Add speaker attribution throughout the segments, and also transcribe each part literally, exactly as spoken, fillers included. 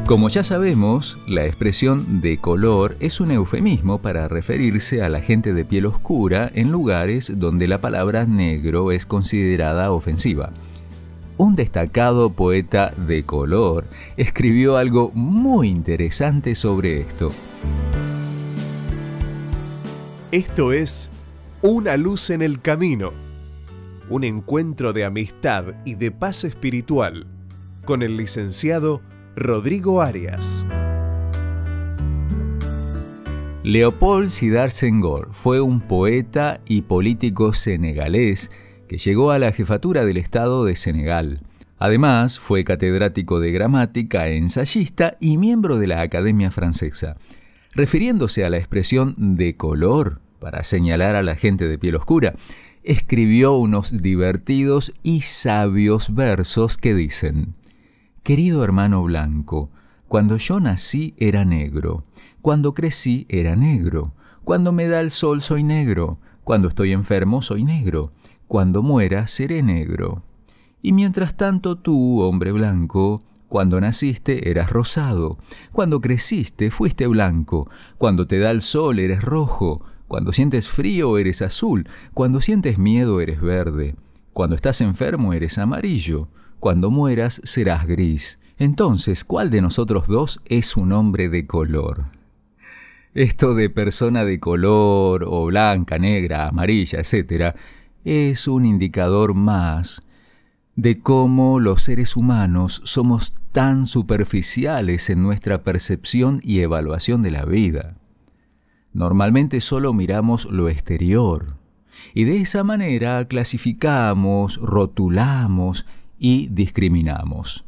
Speaker 1: Como ya sabemos, la expresión de color es un eufemismo para referirse a la gente de piel oscura en lugares donde la palabra negro es considerada ofensiva. Un destacado poeta de color escribió algo muy interesante sobre esto.
Speaker 2: Esto es Una luz en el camino, un encuentro de amistad y de paz espiritual con el licenciado Rodrigo Arias.
Speaker 1: Léopold Sédar Senghor fue un poeta y político senegalés que llegó a la jefatura del Estado de Senegal. Además, fue catedrático de gramática, ensayista y miembro de la Academia Francesa. Refiriéndose a la expresión de color para señalar a la gente de piel oscura, escribió unos divertidos y sabios versos que dicen: Querido hermano blanco, cuando yo nací era negro, cuando crecí era negro, cuando me da el sol soy negro, cuando estoy enfermo soy negro, cuando muera seré negro. Y mientras tanto tú, hombre blanco, cuando naciste eras rosado, cuando creciste fuiste blanco, cuando te da el sol eres rojo, cuando sientes frío eres azul, cuando sientes miedo eres verde, cuando estás enfermo eres amarillo, cuando mueras serás gris. Entonces, ¿cuál de nosotros dos es un hombre de color? Esto de persona de color, o blanca, negra, amarilla, etcétera, es un indicador más de cómo los seres humanos somos tan superficiales en nuestra percepción y evaluación de la vida. Normalmente solo miramos lo exterior, y de esa manera clasificamos, rotulamos y discriminamos.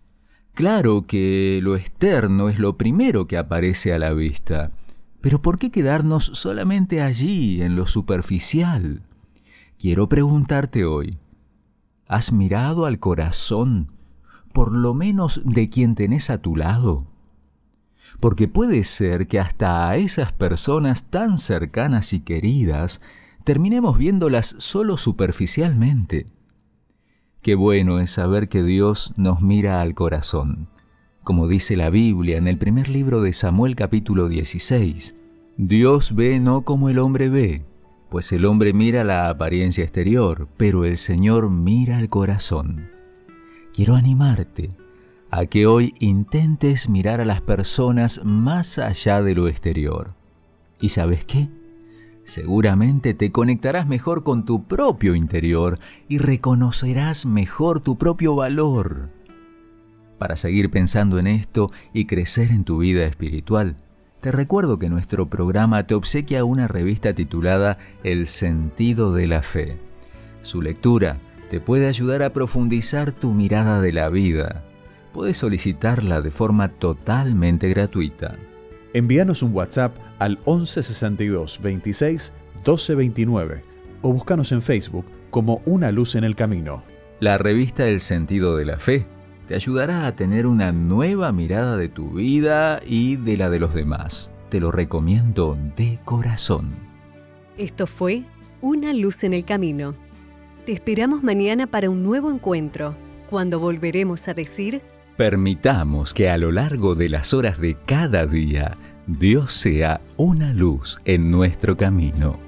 Speaker 1: Claro que lo externo es lo primero que aparece a la vista, pero ¿por qué quedarnos solamente allí, en lo superficial? Quiero preguntarte hoy, ¿has mirado al corazón, por lo menos de quien tenés a tu lado? Porque puede ser que hasta a esas personas tan cercanas y queridas terminemos viéndolas solo superficialmente. Qué bueno es saber que Dios nos mira al corazón. Como dice la Biblia en el primer libro de Samuel capítulo dieciséis, Dios ve no como el hombre ve, pues el hombre mira la apariencia exterior, pero el Señor mira el corazón. Quiero animarte a que hoy intentes mirar a las personas más allá de lo exterior. ¿Y sabes qué? Seguramente te conectarás mejor con tu propio interior y reconocerás mejor tu propio valor. Para seguir pensando en esto y crecer en tu vida espiritual, te recuerdo que nuestro programa te obsequia una revista titulada El sentido de la fe. Su lectura te puede ayudar a profundizar tu mirada de la vida. Puedes solicitarla de forma totalmente gratuita.
Speaker 2: Envíanos un WhatsApp al once sesenta y dos veintiséis doce veintinueve o búscanos en Facebook como Una Luz en el Camino.
Speaker 1: La revista El sentido de la fe te ayudará a tener una nueva mirada de tu vida y de la de los demás. Te lo recomiendo de corazón.
Speaker 3: Esto fue Una Luz en el Camino. Te esperamos mañana para un nuevo encuentro, cuando volveremos a decir:
Speaker 1: permitamos que a lo largo de las horas de cada día, Dios sea una luz en nuestro camino.